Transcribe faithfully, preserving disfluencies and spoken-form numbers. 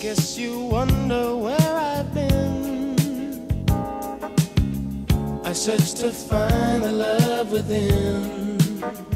Guess you wonder where I've been. I searched to find the love within.